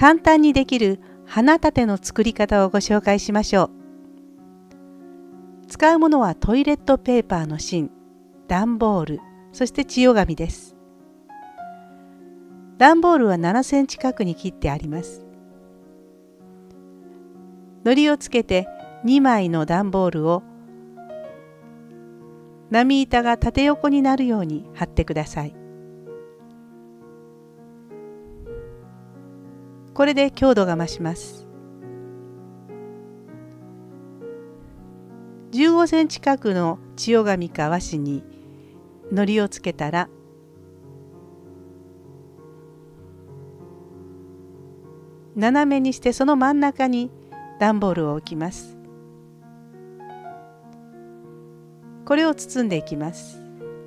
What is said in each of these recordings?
簡単にできる花立ての作り方をご紹介しましょう。使うものはトイレットペーパーの芯、段ボール、そして千代紙です。段ボールは7センチ角に切ってあります。糊をつけて2枚の段ボールを波板が縦横になるように貼ってください。これで強度が増します。15センチ角の千代紙か和紙に糊をつけたら、斜めにしてその真ん中に段ボールを置きます。これを包んでいきます。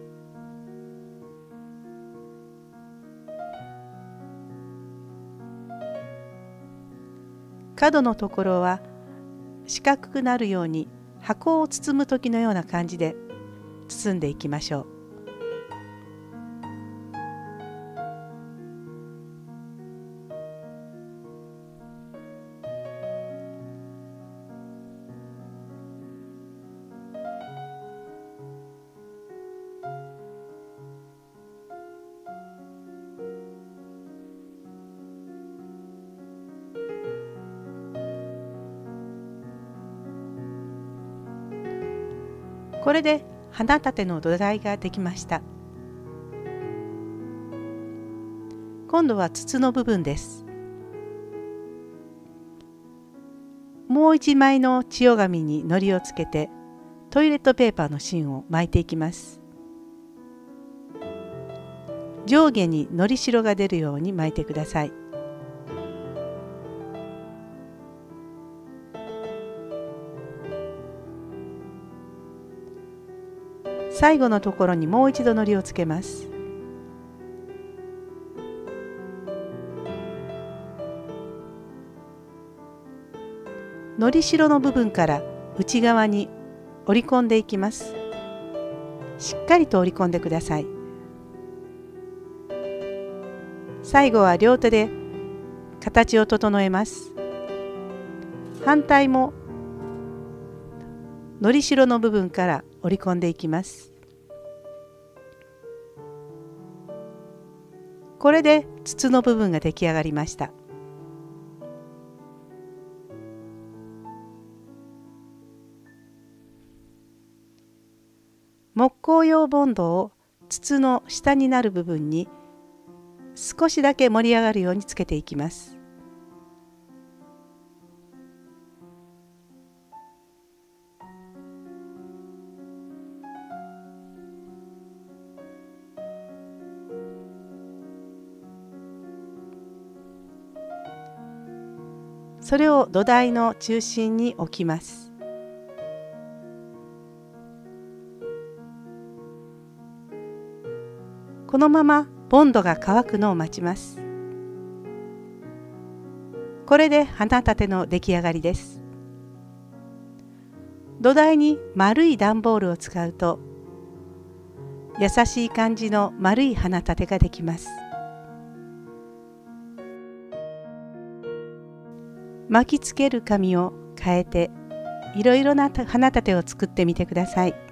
角のところは四角くなるように箱を包む時のような感じで包んでいきましょう。これで花立ての土台ができました。今度は筒の部分です。もう一枚の千代紙に糊をつけてトイレットペーパーの芯を巻いていきます。上下にのりしろが出るように巻いてください。最後のところにもう一度糊をつけます。のりしろの部分から内側に折り込んでいきます。しっかりと折り込んでください。最後は両手で形を整えます。反対ものりしろの部分から折り込んでいきます。これで筒の部分が出来上がりました。木工用ボンドを筒の下になる部分に少しだけ盛り上がるようにつけていきます。それを土台の中心に置きます。このままボンドが乾くのを待ちます。これで花立ての出来上がりです。土台に丸い段ボールを使うと優しい感じの丸い花立てができます。巻きつける紙を変えていろいろな花立てを作ってみてください。